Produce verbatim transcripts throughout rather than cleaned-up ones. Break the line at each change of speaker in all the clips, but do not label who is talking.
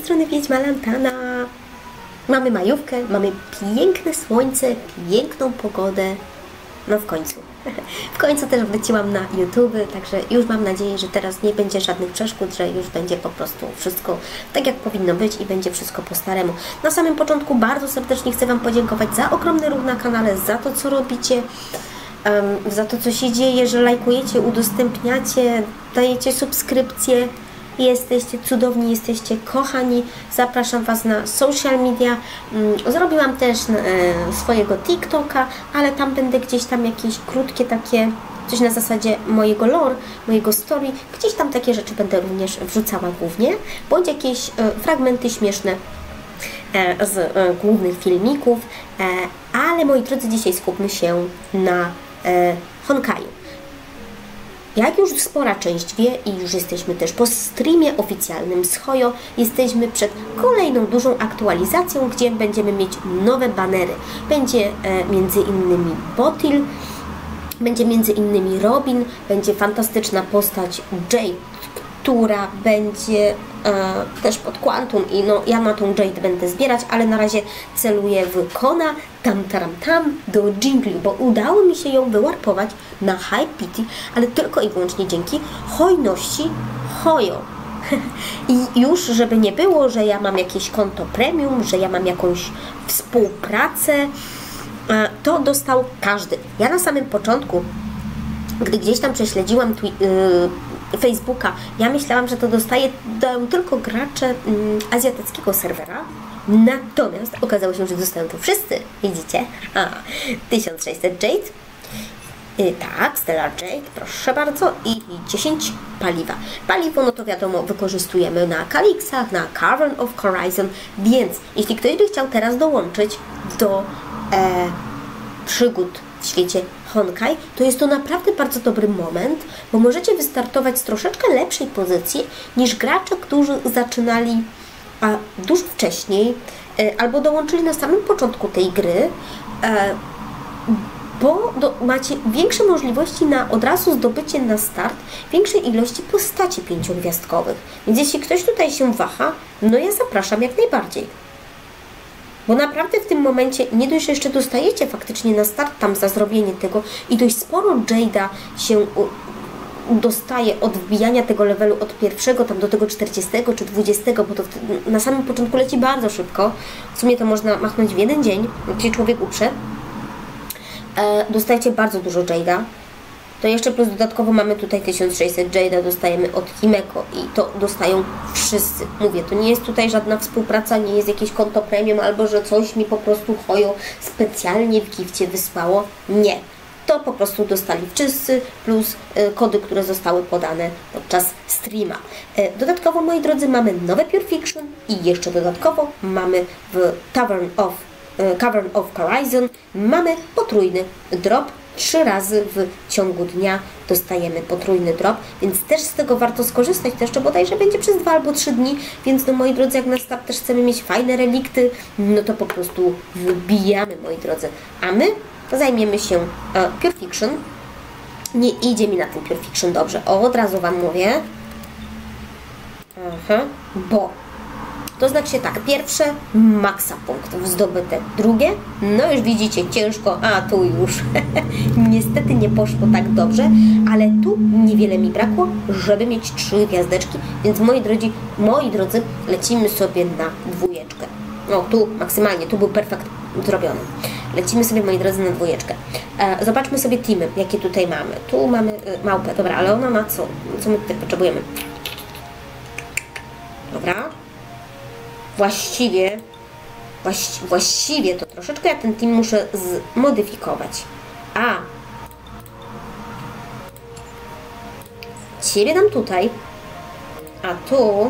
strony Wiedźma Lantana. Mamy majówkę, mamy piękne słońce, piękną pogodę. No w końcu. W końcu też wróciłam na YouTube, także już mam nadzieję, że teraz nie będzie żadnych przeszkód, że już będzie po prostu wszystko tak, jak powinno być i będzie wszystko po staremu. Na samym początku bardzo serdecznie chcę Wam podziękować za ogromny ruch na kanale, za to, co robicie, um, za to, co się dzieje, że lajkujecie, udostępniacie, dajecie subskrypcje. Jesteście cudowni, jesteście kochani. Zapraszam Was na social media. Zrobiłam też e, swojego TikToka, ale tam będę gdzieś tam jakieś krótkie takie, coś na zasadzie mojego lore, mojego story. Gdzieś tam takie rzeczy będę również wrzucała głównie, bądź jakieś e, fragmenty śmieszne e, z e, głównych filmików. E, ale moi drodzy, dzisiaj skupmy się na e, Honkaju. Jak już spora część wie i już jesteśmy też po streamie oficjalnym z Hoyo, jesteśmy przed kolejną dużą aktualizacją, gdzie będziemy mieć nowe banery. Będzie e, między innymi Botil, będzie między innymi Robin, będzie fantastyczna postać Jade, która będzie e, też pod Quantum i no ja na tą Jade będę zbierać, ale na razie celuję w Kona, tam taram tam, do Jingli, bo udało mi się ją wywarpować na High Pity, ale tylko i wyłącznie dzięki hojności Hoyo. I już, żeby nie było, że ja mam jakieś konto premium, że ja mam jakąś współpracę, e, to dostał każdy. Ja na samym początku, gdy gdzieś tam prześledziłam twi- yy, Facebooka, ja myślałam, że to dostaje dają tylko gracze yy, azjatyckiego serwera, natomiast okazało się, że dostają to wszyscy, widzicie? A, tysiąc sześćset Jade, yy, tak, Stellar Jade, proszę bardzo, i dziesięć paliwa. Paliwo, no to wiadomo, wykorzystujemy na Kalixach, na Cavern of Horizon, więc jeśli ktoś by chciał teraz dołączyć do e, przygód w świecie Honkai, to jest to naprawdę bardzo dobry moment, bo możecie wystartować z troszeczkę lepszej pozycji niż gracze, którzy zaczynali a, dużo wcześniej e, albo dołączyli na samym początku tej gry, e, bo do, macie większe możliwości na od razu zdobycie na start większej ilości postaci pięciogwiazdkowych. Więc jeśli ktoś tutaj się waha, no ja zapraszam jak najbardziej. Bo naprawdę w tym momencie nie dość, że jeszcze dostajecie faktycznie na start tam za zrobienie tego i dość sporo Jade'a się dostaje od wbijania tego levelu od pierwszego tam do tego czterdziestego czy dwudziestego, bo to na samym początku leci bardzo szybko. W sumie to można machnąć w jeden dzień, jak się człowiek uprze. E, dostajecie bardzo dużo Jade'a. To jeszcze plus dodatkowo mamy tutaj tysiąc sześćset Jade'a, dostajemy od Himeko i to dostają wszyscy. Mówię, to nie jest tutaj żadna współpraca, nie jest jakieś konto premium albo że coś mi po prostu Hoyo specjalnie w gifcie wysłało. Nie. To po prostu dostali wszyscy plus y, kody, które zostały podane podczas streama. Y, dodatkowo, moi drodzy, mamy nowe Pure Fiction i jeszcze dodatkowo mamy w Tavern of, y, Cavern of Horizon mamy potrójny drop. Trzy razy w ciągu dnia dostajemy potrójny drop, więc też z tego warto skorzystać. To jeszcze bodajże będzie przez dwa albo trzy dni, więc no moi drodzy, jak na start też chcemy mieć fajne relikty, no to po prostu wbijamy, moi drodzy. A my zajmiemy się e, Pure Fiction. Nie idzie mi na tym Pure Fiction dobrze, o, od razu Wam mówię. Aha, bo to znaczy tak, pierwsze maksa punktów zdobyte, drugie, no już widzicie, ciężko, a tu już niestety nie poszło tak dobrze, ale tu niewiele mi brakło, żeby mieć trzy gwiazdeczki, więc moi drodzy, moi drodzy, lecimy sobie na dwójeczkę. No tu maksymalnie, tu był perfekt zrobiony. Lecimy sobie, moi drodzy, na dwójeczkę. E, zobaczmy sobie teamy, jakie tutaj mamy. Tu mamy e, małpę, dobra, ale ona ma co? Co my tutaj potrzebujemy? Dobra. Właściwie, właści, właściwie to troszeczkę ja ten team muszę zmodyfikować. A Ciebie dam tutaj, a tu,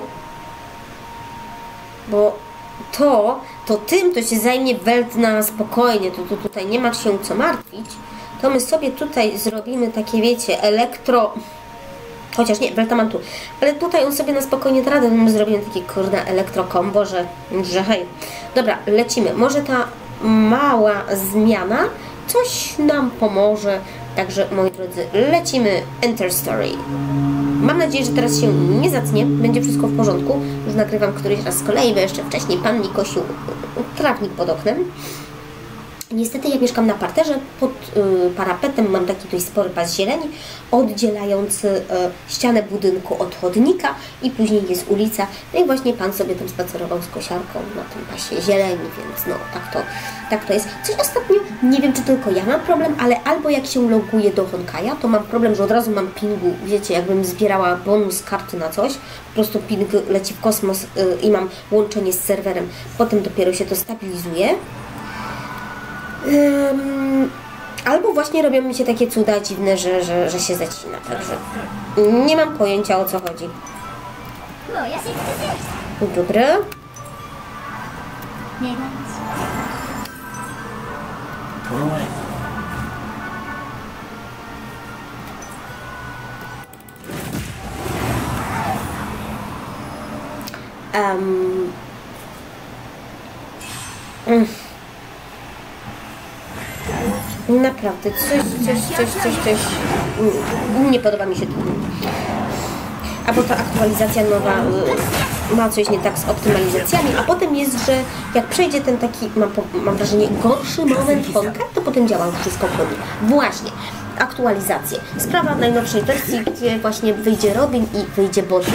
bo to, to tym to się zajmie Welt na spokojnie, to, to tutaj nie ma się co martwić. To my sobie tutaj zrobimy takie, wiecie, elektro... Chociaż nie, Welta mam tu. Ale tutaj on sobie na spokojnie da radę. My zrobimy takie kurde elektrokombo, że, że hej. Dobra, lecimy. Może ta mała zmiana coś nam pomoże. Także, moi drodzy, lecimy Enter Story. Mam nadzieję, że teraz się nie zacnie, będzie wszystko w porządku. Już nagrywam któryś raz z kolei, bo jeszcze wcześniej pan mi kosił trawnik pod oknem. Niestety ja mieszkam na parterze, pod y, parapetem mam taki dość spory pas zieleni, oddzielający y, ścianę budynku od chodnika i później jest ulica. No i właśnie pan sobie tam spacerował z kosiarką na tym pasie zieleni, więc no tak to, tak to jest. Coś ostatnio, nie wiem czy tylko ja mam problem, ale albo jak się loguję do Honkaja, to mam problem, że od razu mam pingu, wiecie, jakbym zbierała bonus karty na coś, po prostu ping leci w kosmos y, i mam łączenie z serwerem, potem dopiero się to stabilizuje. Um, albo właśnie robią mi się takie cuda dziwne, że, że, że się zacina, także nie mam pojęcia o co chodzi. Dobra. Um. Mm. Naprawdę, coś, coś, coś, coś, coś, nie podoba mi się to. A bo ta aktualizacja nowa ma coś nie tak z optymalizacjami, a potem jest, że jak przejdzie ten taki, mam, mam wrażenie, gorszy moment Honka, to potem działa wszystko powoli. Właśnie, aktualizacje. Sprawa najnowszej wersji, gdzie właśnie wyjdzie Robin i wyjdzie Boty.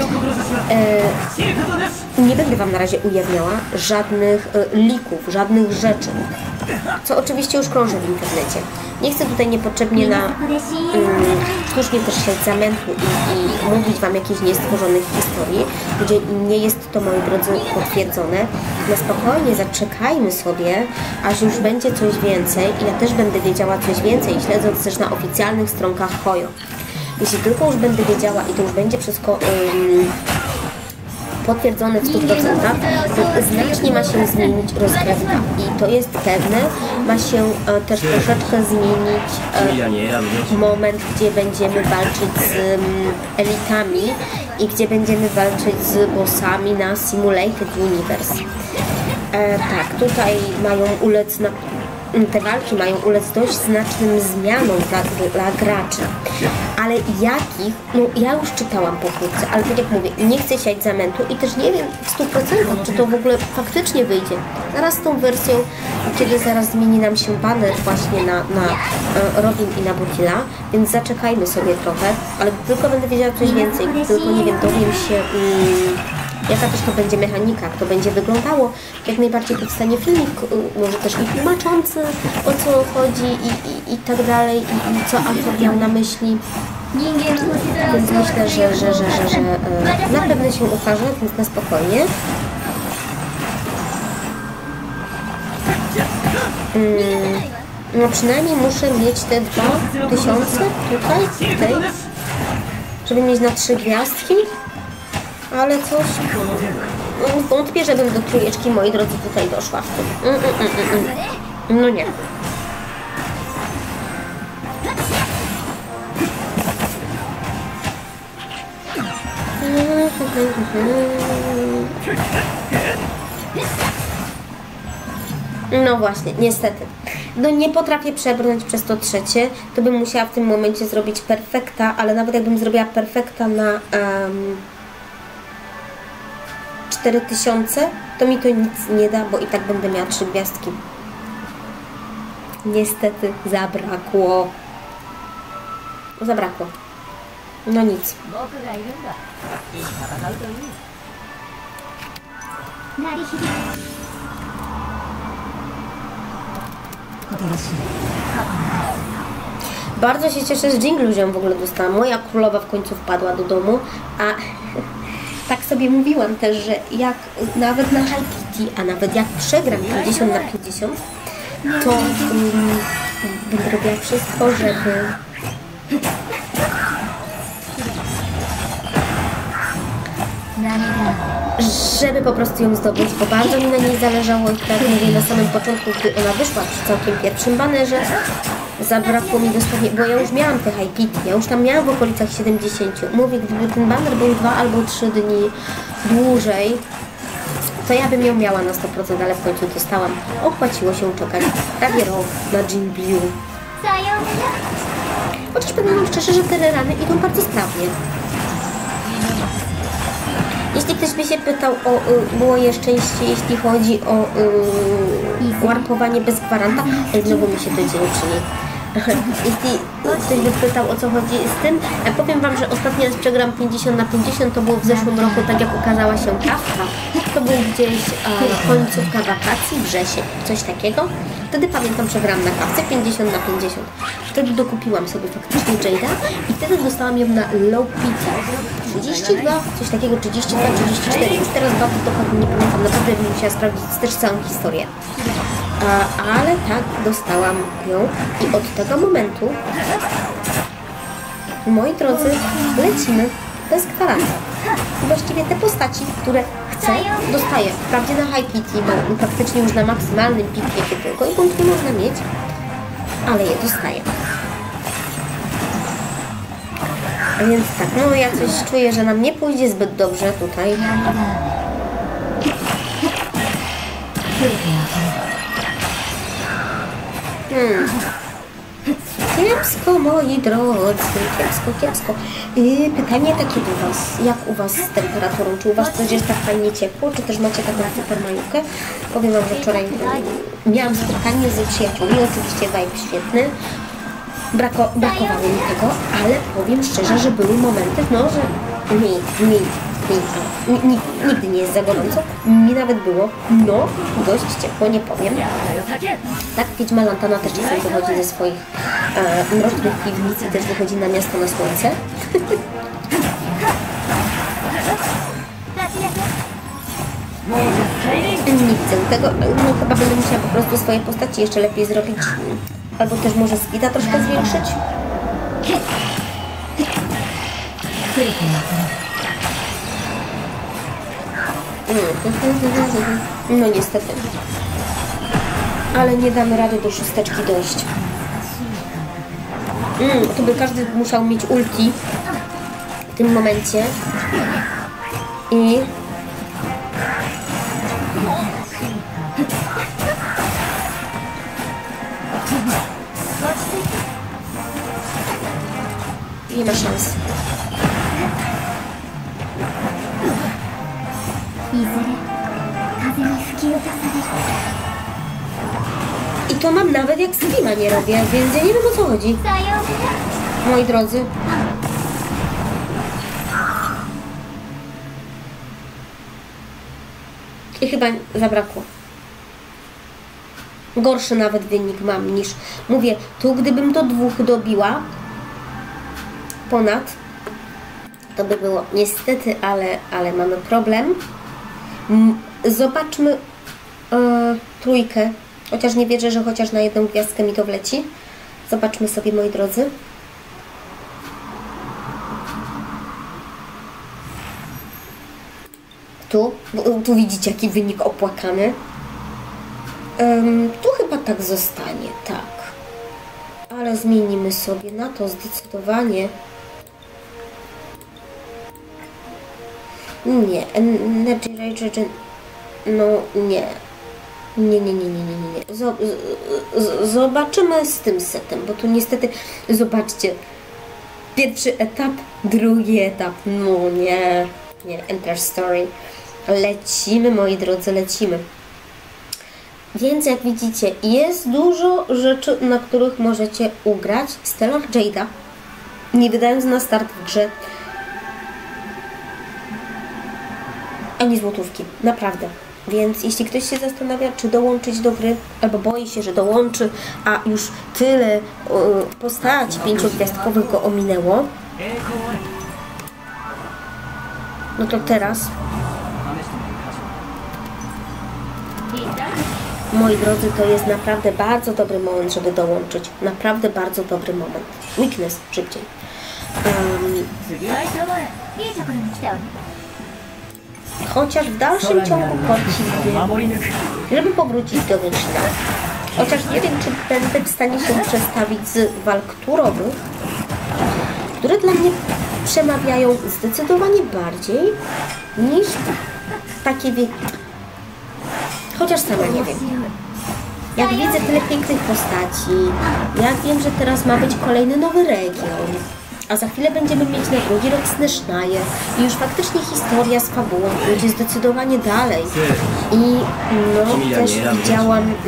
E, nie będę Wam na razie ujawniała żadnych e, lików, żadnych rzeczy, co oczywiście już krąży w internecie. Nie chcę tutaj niepotrzebnie na um, sztucznie też siać zamętu i, i mówić Wam jakichś niestworzonych historii, gdzie nie jest to, moi drodzy, potwierdzone. Na spokojnie zaczekajmy sobie, aż już będzie coś więcej i ja też będę wiedziała coś więcej, śledząc też na oficjalnych stronkach Hojo. Jeśli tylko już będę wiedziała i to już będzie wszystko um, potwierdzone w stu procentach, to znacznie ma się zmienić rozgrywka i to jest pewne, ma się e, też troszeczkę zmienić e, moment, gdzie będziemy walczyć z um, elitami i gdzie będziemy walczyć z bossami na Simulated Universe. E, tak, tutaj mają ulec na te walki mają ulec dość znacznym zmianom dla, dla graczy. Ale jakich? No ja już czytałam pokrótce, ale tak jak mówię, nie chcę siać zamętu i też nie wiem w stu procentach, czy to w ogóle faktycznie wyjdzie. Zaraz z tą wersją, kiedy zaraz zmieni nam się banner właśnie na, na e, Robin i na Butila, więc zaczekajmy sobie trochę, ale tylko będę wiedziała coś więcej, tylko nie wiem, dowiem się mm, jaka też to będzie mechanika, jak to będzie wyglądało. Jak najbardziej powstanie filmik, może też i tłumaczący, o co chodzi i, i, i tak dalej, i, i co autor miał na myśli. Więc myślę, że, że, że, że, że e, na pewno się ukaże, więc na spokojnie. Mm, no przynajmniej muszę mieć te dwa tysiące tutaj, tutaj, żeby mieć na trzy gwiazdki. Ale coś... Wątpię, żebym do trójeczki, moi drodzy, tutaj doszła w tym. Mm, mm, mm, mm. No nie. No właśnie, niestety. No nie potrafię przebrnąć przez to trzecie, to bym musiała w tym momencie zrobić perfekta, ale nawet jakbym zrobiła perfekta na... Um, cztery tysiące, to mi to nic nie da, bo i tak będę miała trzy gwiazdki. Niestety zabrakło. Zabrakło. No nic. Bardzo się cieszę, że dżinglu ją w ogóle dostałam. Moja królowa w końcu wpadła do domu, a tak sobie mówiłam też, że jak nawet na High a nawet jak przegram pięćdziesiąt na pięćdziesiąt, to um, będę robiła wszystko, żeby żeby po prostu ją zdobyć, bo bardzo mi na niej zależało i tak mówię na samym początku, gdy ona wyszła przy całkiem pierwszym banerze, zabrakło mi dosłownie, bo ja już miałam te high pity, ja już tam miałam w okolicach siedemdziesięciu. Mówię, gdyby ten banner był dwa albo trzy dni dłużej, to ja bym ją miała na sto procent, ale w końcu dostałam. Opłaciło się czekać prawie rok na Jinbyu. Chociaż powiem wam szczerze, że te rany idą bardzo sprawnie. Jeśli ktoś by się pytał o y, moje szczęście, jeśli chodzi o y, warpowanie bez gwaranta, ej, znowu mi się to dzieje przy niej. Jeśli ktoś by pytał, o co chodzi z tym, ja powiem Wam, że ostatni raz przegram pięćdziesiąt na pięćdziesiąt, to było w zeszłym roku, tak jak ukazała się kawka. To był gdzieś e, końcówka wakacji, wrzesień, coś takiego. Wtedy pamiętam, przegrałam na kawce pięćdziesiąt na pięćdziesiąt. Wtedy dokupiłam sobie faktycznie Jade'a i wtedy dostałam ją na low pizza. trzydzieści dwa, coś takiego, trzydzieści dwa, trzydzieści cztery. Już teraz bardzo dokładnie nie pamiętam, naprawdę bym musiała sprawdzić też całą historię. A, ale tak, dostałam ją i od tego momentu, moi drodzy, lecimy bez gwarancji. Właściwie te postaci, które chcę, dostaję. Wprawdzie na High Pity, bo praktycznie już na maksymalnym pitie tylko i punkt nie można mieć, ale je dostaję. A więc tak, no ja coś czuję, że nam nie pójdzie zbyt dobrze tutaj. Hmm. Kiepsko, moi drodzy, kiepsko, kiepsko. Yy, pytanie takie do Was, jak u Was z temperaturą? Czy u Was coś jest tak fajnie ciepło, czy też macie taką super majówkę? Powiem Wam, że wczoraj yy, miałam spotkanie ze przyjaciółmi, oczywiście vibe świetny. Brako, brakowało mi tego, ale powiem szczerze, że były momenty, no, że mi, mi, mi, mi, nigdy nie jest za gorąco, mi nawet było, no, dość ciepło, nie powiem. Tak, Wiedźma Lantana też czasem wychodzi ze swoich e, mrocznych piwnic i też wychodzi na miasto na słońce. Nie widzę tego, no chyba będę musiała po prostu swoje postaci jeszcze lepiej zrobić. Albo też może speeda troszkę zwiększyć. No niestety. Ale nie damy rady do szósteczki dojść. Mm, to by każdy musiał mieć ulti w tym momencie. I... Nie ma szans. I to mam nawet jak streama nie robię, więc ja nie wiem, o co chodzi. Moi drodzy. I chyba zabrakło. Gorszy nawet wynik mam niż... Mówię, tu gdybym do dwóch dobiła ponad, to by było niestety, ale, ale mamy problem. Zobaczmy e, trójkę, chociaż nie wierzę, że chociaż na jedną gwiazdkę mi to wleci. Zobaczmy sobie, moi drodzy. Tu, tu widzicie, jaki wynik opłakany. Um, tu chyba tak zostanie, tak. Ale zmienimy sobie na to zdecydowanie. Nie, Energy Rage, no nie. Nie, nie, nie, nie, nie, nie. Z, z, zobaczymy z tym setem, bo tu niestety, zobaczcie, pierwszy etap, drugi etap, no nie, nie, Enter Story. Lecimy, moi drodzy, lecimy. Więc jak widzicie, jest dużo rzeczy, na których możecie ugrać. Stellar Jade'a, nie wydając na start w grze ani złotówki, naprawdę. Więc jeśli ktoś się zastanawia, czy dołączyć do gry, albo boi się, że dołączy, a już tyle y, postaci pięciogwiazdkowych go ominęło, no to teraz, moi drodzy, to jest naprawdę bardzo dobry moment, żeby dołączyć. Naprawdę bardzo dobry moment. Weakness szybciej. Um, chociaż w dalszym ciągu podziwię, żeby powrócić do Genshin. Chociaż nie wiem, czy będę w stanie się przestawić z walk turowych, które dla mnie przemawiają zdecydowanie bardziej niż takie wie... Chociaż sama nie wiem. Jak widzę tyle pięknych postaci, jak wiem, że teraz ma być kolejny nowy region, A za chwilę będziemy mieć na drugi rok Snesznaje i już faktycznie historia z fabułą pójdzie zdecydowanie dalej. I no też widziałam mm,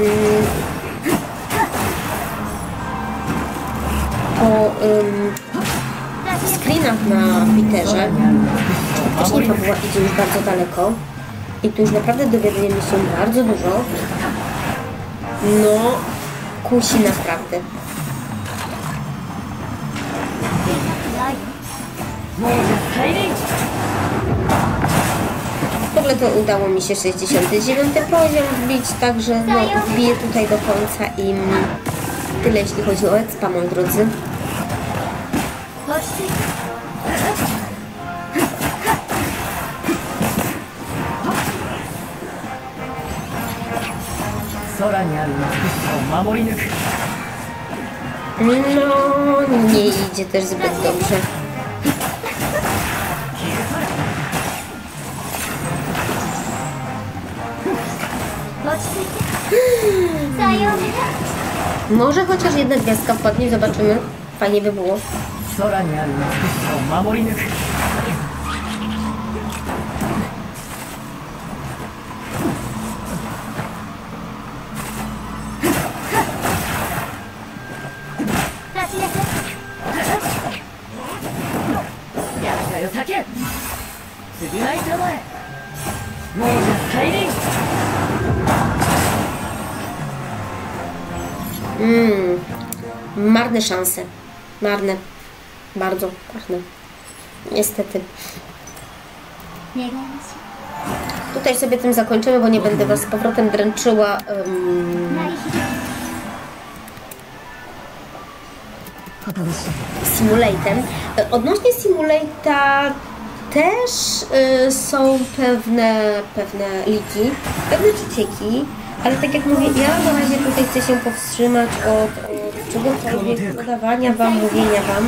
po um, screenach na Twitterze, faktycznie fabuła idzie już bardzo daleko i tu już naprawdę dowiadujemy się bardzo dużo. No, kusi naprawdę. W ogóle to udało mi się sześćdziesiąty dziewiąty poziom wbić, także no, wbiję tutaj do końca i tyle jeśli chodzi o expa, moi drodzy. No, nie idzie też zbyt dobrze. Może chociaż jedna gwiazdka wpadnie, zobaczymy. Fajnie by było. Mmm, marne szanse. Marne. Bardzo marne. Niestety. Tutaj sobie tym zakończymy, bo nie będę Was z powrotem dręczyła. Um, Simulatem. Odnośnie Simulata też y, są pewne, pewne liki, pewne przecieki, ale tak jak mówię, ja na razie tutaj chcę się powstrzymać od, od czegokolwiek podawania Wam, mówienia Wam.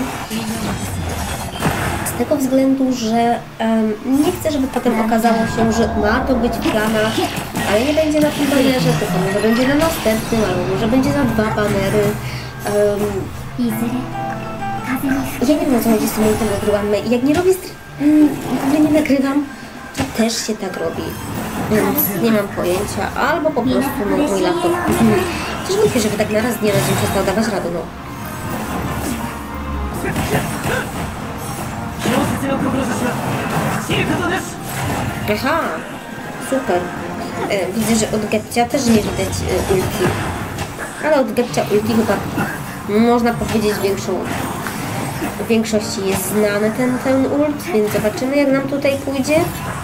Z tego względu, że um, nie chcę, żeby potem okazało się, że ma to być w planach, ale nie będzie na tym banerze, tylko może będzie na następnym, albo może będzie za dwa banery. Um, ja nie wiem, o co chodzi z tym nagrywamy. Jak nie robię, w ogóle nie nagrywam, to też się tak robi. Więc nie mam pojęcia. Albo po prostu no, mój laptop. Też mówię, żeby tak na raz nie na dzień przestał dawać radę, no. Aha, super. E, widzę, że od Gepcia też nie widać e, ulti. Ale od Gepcia ulti chyba można powiedzieć większą. W większości jest znany ten, ten ult, więc zobaczymy, jak nam tutaj pójdzie.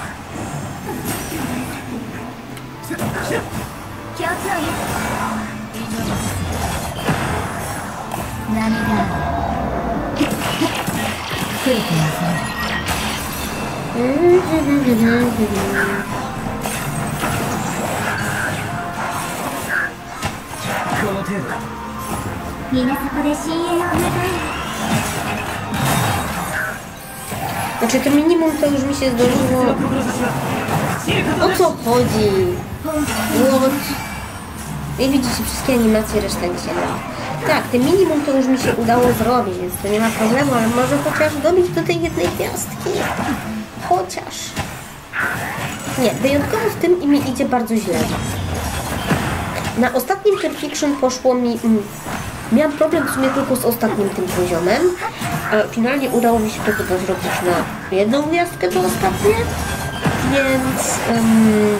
Znaczy to minimum to już mi się zdążyło. O co chodzi? What? I widzicie wszystkie animacje, reszta mi się da. Tak, te minimum to już mi się udało zrobić, więc to nie ma problemu, ale może chociaż dobić do tej jednej gwiazdki. Chociaż. Nie, wyjątkowo w tym mi idzie bardzo źle. Na ostatnim Perfection poszło mi... Mm, miałam problem w sumie tylko z ostatnim tym poziomem. A finalnie udało mi się to chyba zrobić na jedną gwiazdkę to ostatnie. Więc... Um,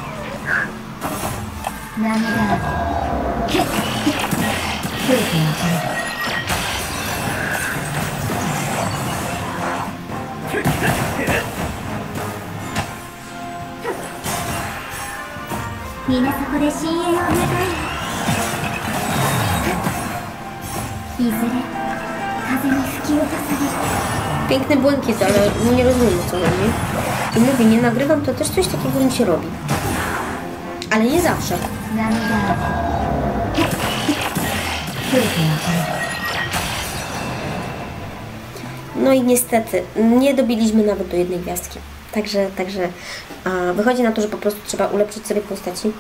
piękny błękit, ale nie rozumiem, o co chodzi. I mówię, nie nagrywam, to też coś takiego mi się robi. Ale nie zawsze. No i niestety, nie dobiliśmy nawet do jednej gwiazdki. Także, także a, wychodzi na to, że po prostu trzeba ulepszyć sobie postaci.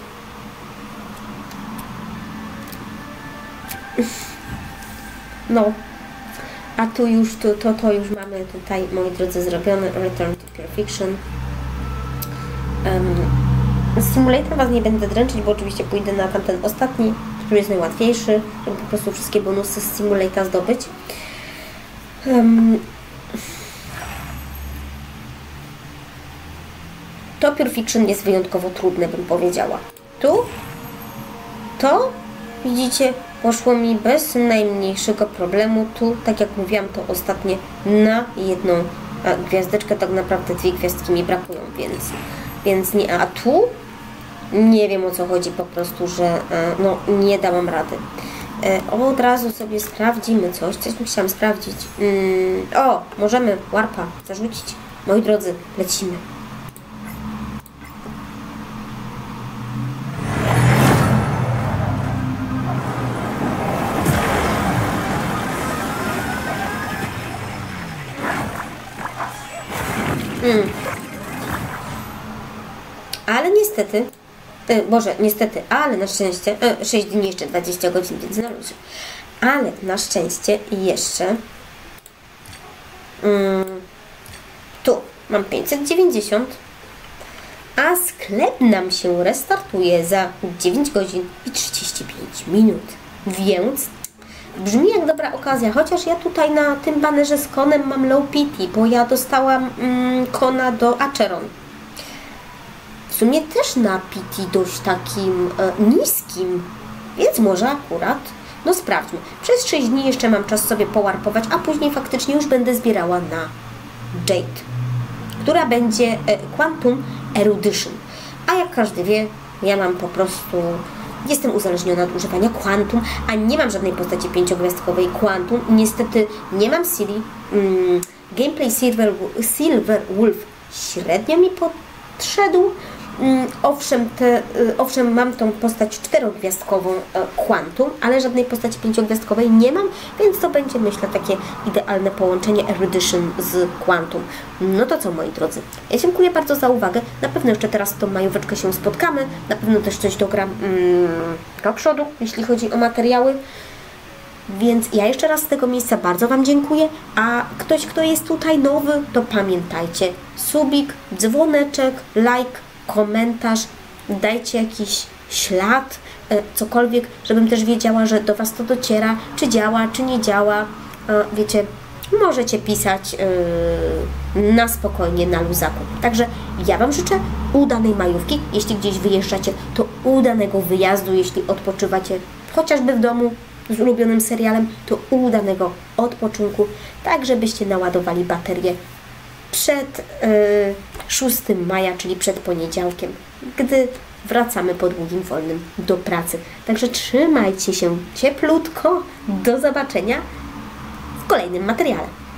No. A tu już, to, to, to już mamy tutaj, moi drodzy, zrobione Return to Pure Fiction. Um, Simulator Was nie będę dręczyć, bo oczywiście pójdę na tamten ostatni, który jest najłatwiejszy, żeby po prostu wszystkie bonusy z Simulatora zdobyć. Um, to Pure Fiction jest wyjątkowo trudne, bym powiedziała. Tu, to, widzicie, poszło mi bez najmniejszego problemu. Tu, tak jak mówiłam, to ostatnie na jedną gwiazdeczkę, tak naprawdę dwie gwiazdki mi brakują, więc, więc nie, a tu nie wiem, o co chodzi, po prostu, że no nie dałam rady. Od razu sobie sprawdzimy coś, coś musiałam sprawdzić. O, możemy warpa zarzucić. Moi drodzy, lecimy. Mm. Ale niestety, e, Boże, niestety, ale na szczęście, e, sześć dni jeszcze, dwadzieścia godzin, więc na luzie. Ale na szczęście jeszcze mm, tu mam pięćset dziewięćdziesiąt, a sklep nam się restartuje za dziewięć godzin i trzydzieści pięć minut, więc brzmi jak dobra okazja, chociaż ja tutaj na tym banerze z konem mam low pity, bo ja dostałam mm, kona do Acheron. W sumie też na pity dość takim e, niskim, więc może akurat, no sprawdźmy. Przez sześć dni jeszcze mam czas sobie powarpować, a później faktycznie już będę zbierała na Jade, która będzie e, Quantum Erudition. A jak każdy wie, ja mam po prostu... Jestem uzależniona od używania Quantum, a nie mam żadnej postaci pięciogwiazdkowej Quantum. Niestety nie mam Silly. Mm, gameplay Silver, Silver Wolf średnio mi podszedł. Mm, owszem, te, y, owszem, mam tą postać czterogwiazdkową y, Quantum, ale żadnej postaci pięciogwiazdkowej nie mam, więc to będzie, myślę, takie idealne połączenie Erudition z Quantum. No to co, moi drodzy, ja dziękuję bardzo za uwagę. Na pewno jeszcze teraz tą majóweczkę się spotkamy. Na pewno też coś dogram mm, do przodu, jeśli chodzi o materiały. Więc ja jeszcze raz z tego miejsca bardzo Wam dziękuję, a ktoś, kto jest tutaj nowy, to pamiętajcie, subik, dzwoneczek, like, komentarz, dajcie jakiś ślad, e, cokolwiek, żebym też wiedziała, że do Was to dociera, czy działa, czy nie działa. E, wiecie, możecie pisać e, na spokojnie, na luzaku. Także ja Wam życzę udanej majówki. Jeśli gdzieś wyjeżdżacie, to udanego wyjazdu. Jeśli odpoczywacie chociażby w domu z ulubionym serialem, to udanego odpoczynku, tak żebyście naładowali baterię przed y, szóstego maja, czyli przed poniedziałkiem, gdy wracamy po długim wolnym do pracy. Także trzymajcie się cieplutko. Do zobaczenia w kolejnym materiale.